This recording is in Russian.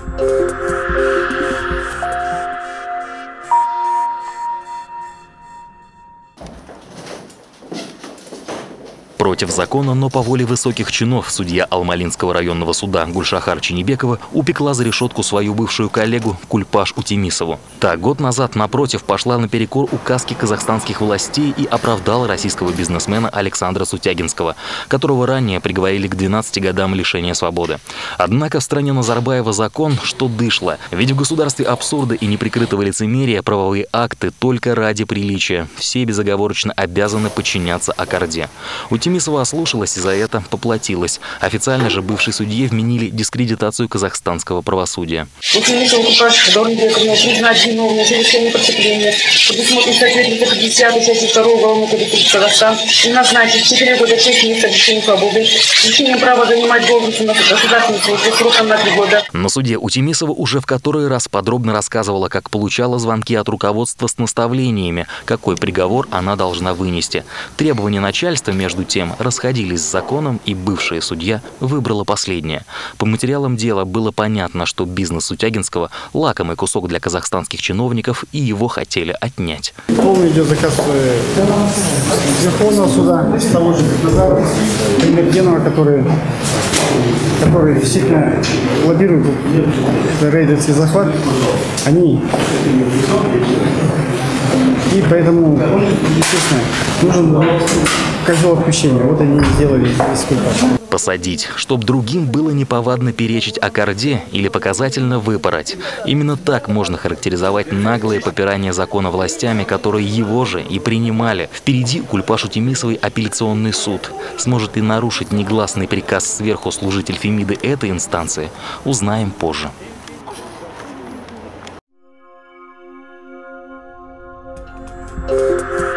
Против закона, но по воле высоких чинов судья Алмалинского районного суда Гульшахар Чинибекова упекла за решетку свою бывшую коллегу Кульпаш Утемисову. Та год назад, напротив, пошла наперекор указке казахстанских властей и оправдала российского бизнесмена Александра Сутягинского, которого ранее приговорили к 12 годам лишения свободы. Однако в стране Назарбаева закон, что дышло. Ведь в государстве абсурда и неприкрытого лицемерия правовые акты только ради приличия. Все безоговорочно обязаны подчиняться аккорде. Утемисова ослушалась и за это поплатилась. Официально же бывшей судье вменили дискредитацию казахстанского правосудия. Утемисова Кульпаш Дауренбековна признать виновной в совершении преступления, предусмотрен статьей 350 части 2 Уголовного кодекса Казахстан и назначить 4 года 6 месяцев лишения свободы, лишением права занимать должность на государственной службе сроком на 3 года. На суде Утемисова уже в который раз подробно рассказывала, как получала звонки от руководства с наставлениями, какой приговор она должна вынести. Требования начальства, между тем, расходились с законом, и бывшая судья выбрала последнее. По материалам дела было понятно, что бизнес Сутягинского – лакомый кусок для казахстанских чиновников, и его хотели отнять. Полный идет заказ Верховного суда, с того же Назарова, Эмерденова, который действительно лоббирует рейдерский захват. И поэтому, естественно, нужен козел отпущения. Вот они и сделали из Кульпаша. Посадить, чтоб другим было неповадно перечить аккорде или показательно выпороть. Именно так можно характеризовать наглое попирание закона властями, которые его же и принимали. Впереди у Кульпаш Утемисовой апелляционный суд. Сможет ли нарушить негласный приказ сверху служитель Фемиды этой инстанции, узнаем позже. Thank you.